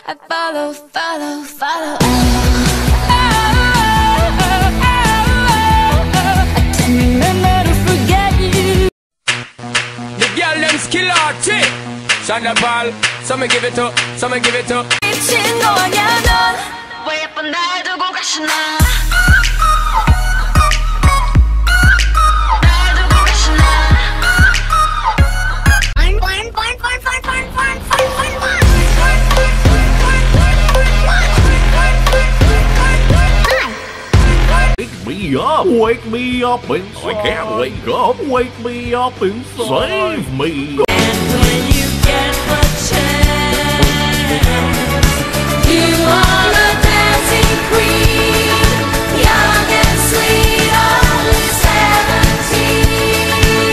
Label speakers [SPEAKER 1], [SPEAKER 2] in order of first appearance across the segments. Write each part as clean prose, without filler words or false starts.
[SPEAKER 1] I follow, follow, follow. I can't remember to forget you.
[SPEAKER 2] The girl them skill arty. Shonda Paul, some give it up, some give it up.
[SPEAKER 1] 미친 거냐 넌? 왜 예쁜 날 두고 가시나?
[SPEAKER 3] Wake me up inside. I can't wake up. Wake me up inside. Save me.
[SPEAKER 1] And when you get the chance, you are a dancing queen, young and sweet, only 17.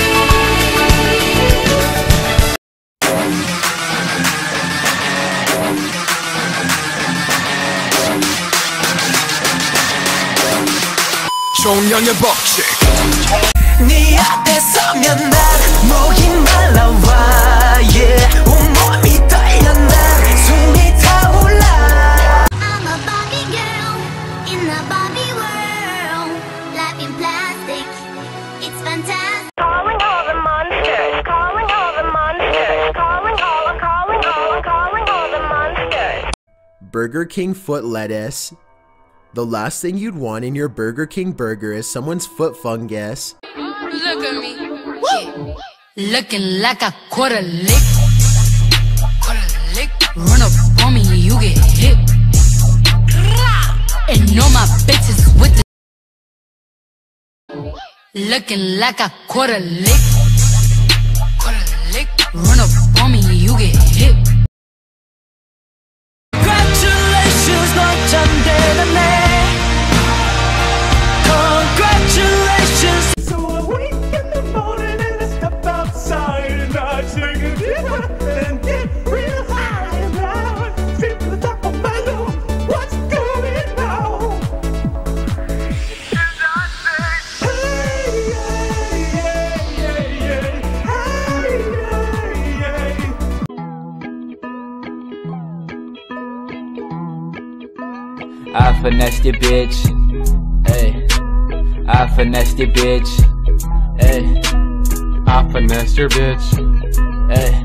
[SPEAKER 2] 청년의 법칙.
[SPEAKER 4] 네 앞에 서면 난 목이 말라와 yeah. 온몸이 떨려 난 숨이 타올라.
[SPEAKER 5] I'm a Barbie girl in a Barbie world. Life in plastic, it's fantastic.
[SPEAKER 6] Calling all the monsters, calling all the monsters, calling all the monsters.
[SPEAKER 7] Burger King foot lettuce. The last thing you'd want in your Burger King burger is someone's foot fungus.
[SPEAKER 1] Look at me. Yeah. Looking like a quarter lick. Run up on me, you get hit. And all my bitches with the. Looking like a quarter lick. Run up on me, you get hit.
[SPEAKER 4] Congratulations, 넌 참 대단해. Congratulations. So I wake in the morning and I step outside and I take a deep breath and get real high and loud. Feel the top of my lungs. What's going on? And I say, hey, hey, hey, hey, hey, hey.
[SPEAKER 8] I finessed your bitch, hey. I finessed your bitch, hey.
[SPEAKER 2] I finessed your bitch.
[SPEAKER 8] Hey.